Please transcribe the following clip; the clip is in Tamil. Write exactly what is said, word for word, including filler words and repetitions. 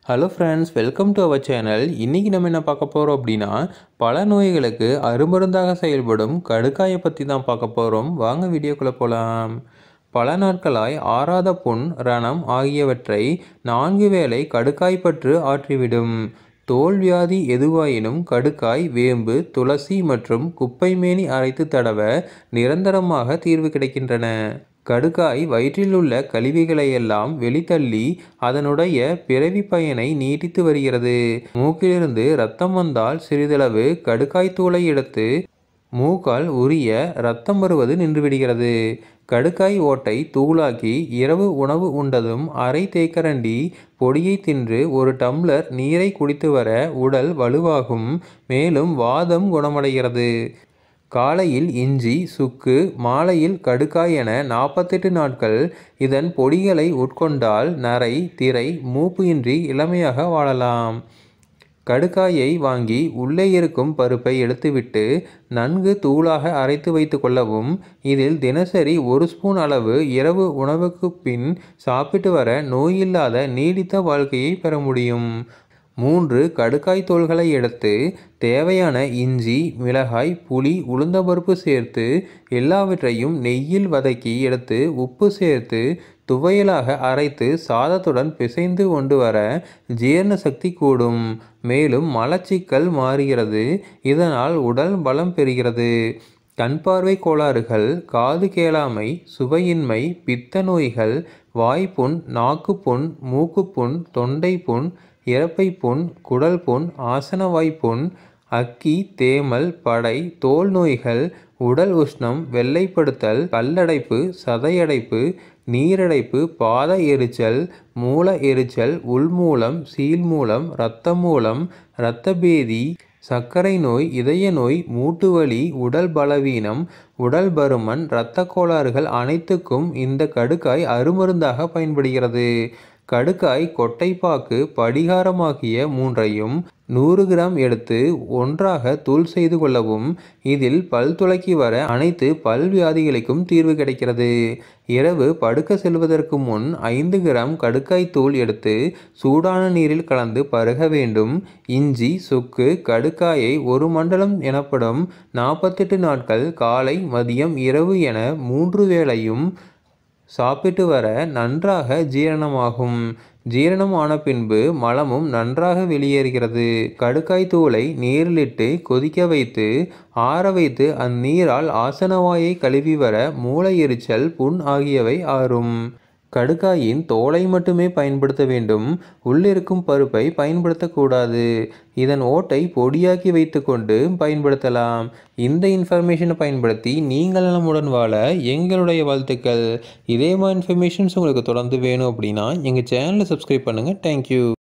Hello friends, welcome to our channel. இன்றைக்கி நம்ம என்ன பார்க்க போகிறோம் அப்படின்னா, பல நோய்களுக்கு அருமருந்தாக செயல்படும் கடுக்காயை பற்றி தான் பார்க்க போகிறோம். வாங்க வீடியோக்குள்ளே போகலாம். பல நாட்களாய் ஆறாத புண், ரணம் ஆகியவற்றை நான்கு வேளை கடுக்காய் பற்று ஆற்றிவிடும். தோல் வியாதி எதுவாயினும் கடுக்காய், வேம்பு, துளசி மற்றும் குப்பைமேனி அரைத்து தடவ நிரந்தரமாக தீர்வு கிடைக்கின்றன. கடுக்காய் வயிற்றில் உள்ள கழிவுகளையெல்லாம் வெளித்தள்ளி அதனுடைய பிறவி பயனை நீட்டித்து வருகிறது. மூக்கிலிருந்து இரத்தம் வந்தால் சிறிதளவு கடுக்காய் தூளை எடுத்து மூக்கால் உரிய இரத்தம் வருவது நின்றுவிடுகிறது. கடுக்காய் ஓட்டை தூளாக்கி இரவு உணவு உண்டதும் அரை தேக்கரண்டி பொடியை தின்று ஒரு டம்ளர் நீரை குடித்து வர உடல் வலுவாகும். மேலும் வாதம் குணமடைகிறது. காலையில் இஞ்சி, சுக்கு, மாலையில் கடுக்காய் என நாற்பத்தெட்டு நாட்கள் இதன் பொடிகளை உட்கொண்டால் நரை, திரை, மூப்பு இன்றி இளமையாக வாழலாம். கடுக்காயை வாங்கி உள்ளே இருக்கும் பருப்பை எடுத்துவிட்டு நன்கு தூளாக அரைத்து வைத்து கொள்ளவும். இதில் தினசரி ஒரு ஸ்பூன் அளவு இரவு உணவுக்கு பின் சாப்பிட்டு வர நோயில்லாத நீடித்த வாழ்க்கையை பெற முடியும். மூன்று கடுக்காய் தோல்களை எடுத்து தேவையான இஞ்சி, மிளகாய், புளி, உளுந்தம்பருப்பு சேர்த்து எல்லாவற்றையும் நெய்யில் வதக்கி எடுத்து உப்பு சேர்த்து துவையலாக அரைத்து சாதத்துடன் பிசைந்து கொண்டு வர ஜீரண சக்தி கூடும். மேலும் மலச்சிக்கல் மாறுகிறது. இதனால் உடல் பலம் பெறுகிறது. கண் பார்வை கோளாறுகள், காது கேளாமை, சுவையின்மை, பித்த நோய்கள், வாய்ப்புண், நாக்குப்புண், மூக்குப்புண், தொண்டை புண், இரைப்பை புண், குடல் புண், ஆசனவாய்ப்புண், அக்கி, தேமல், படை, தோல் நோய்கள், உடல் உஷ்ணம், வெள்ளைப்படுத்தல், கல்லடைப்பு, சதையடைப்பு, நீரடைப்பு, பாத எரிச்சல், மூல எரிச்சல், உள்மூலம், சீழ்மூலம், இரத்த மூலம், இரத்தபேதி, சர்க்கரை நோய், இதய நோய், மூட்டுவலி, உடல் பலவீனம், உடல் பருமன், இரத்த கோளாறுகள் அனைத்துக்கும் இந்த கடுக்காய் அருமருந்தாக பயன்படுகிறது. கடுக்காய், கொட்டைப்பாக்கு, படிகாரமாகிய மூன்றையும் நூறு கிராம் எடுத்து ஒன்றாக தூள் செய்து கொள்ளவும். இதில் பல் துளக்கி வர அனைத்து பல் வியாதிகளுக்கும் தீர்வு கிடைக்கிறது. இரவு படுக்க செல்வதற்கு முன் ஐந்து கிராம் கடுக்காய் தூள் எடுத்து சூடான நீரில் கலந்து பருக வேண்டும். இஞ்சி, சுக்கு, கடுக்காயை ஒரு மண்டலம் எனப்படும் நாற்பத்தெட்டு நாட்கள் காலை, மதியம், இரவு என மூன்று வேளையும் சாப்பிட்டு வர நன்றாக ஜீரணமாகும். ஜீரணம் ஆன பின்பு மலமும் நன்றாக வெளியேறுகிறது. கடுக்காய் தூளை நீரிலிட்டு கொதிக்க வைத்து ஆற வைத்து அந்நீரால் ஆசனவாயை கழுவி வர மூளை எரிச்சல், புண் ஆகியவை ஆறும். கடுக்காயின் தோலை மட்டுமே பயன்படுத்த வேண்டும். உள்ளிருக்கும் பருப்பை பயன்படுத்தக்கூடாது. இதன் ஓட்டை பொடியாக்கி வைத்து கொண்டு பயன்படுத்தலாம். இந்த இன்ஃபர்மேஷனை பயன்படுத்தி நீங்கள் நலமுடன் வாழ எங்களுடைய வாழ்த்துக்கள். இதே மாதிரி இன்ஃபர்மேஷன்ஸ் உங்களுக்கு தொடர்ந்து வேணும் அப்படின்னா எங்கள் சேனலை சப்ஸ்கிரைப் பண்ணுங்கள். தேங்க்யூ.